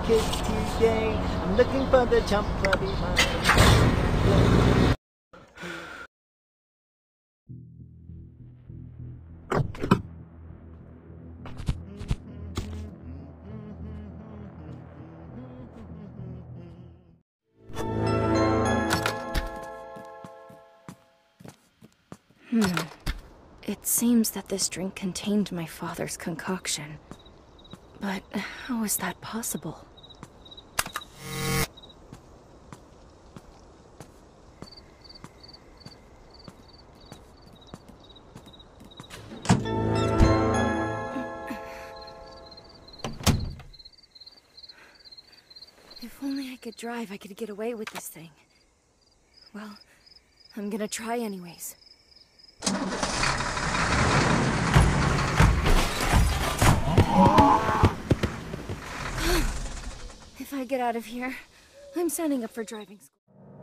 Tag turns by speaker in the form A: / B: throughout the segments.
A: kids today. I'm looking for the chump clubby ones.
B: It seems that this drink contained my father's concoction. But how is that possible? If only I could drive, I could get away with this thing. Well, I'm gonna try anyways. If I get out of here, I'm signing up for driving school.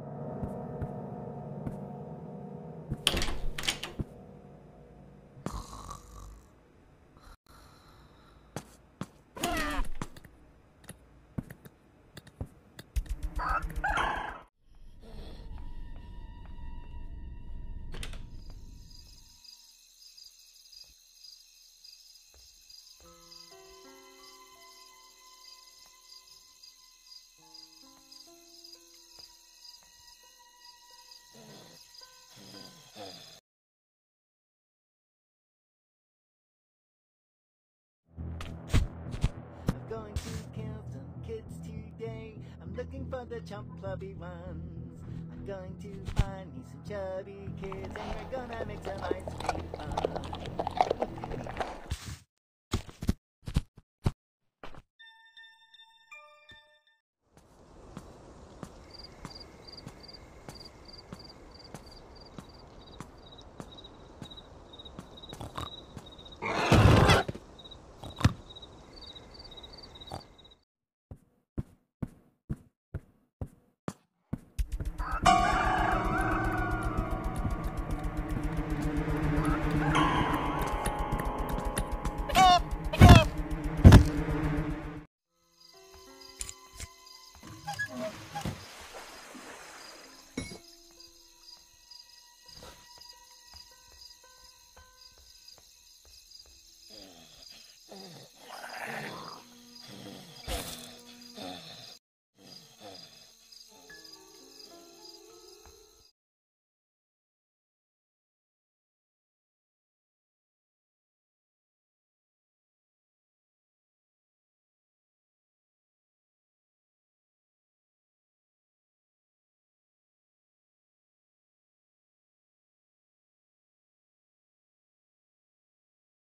A: I'm going to kill some kids today. I'm looking for the chump clubby ones. I'm going to find me some chubby kids, and we're gonna make some ice cream fun.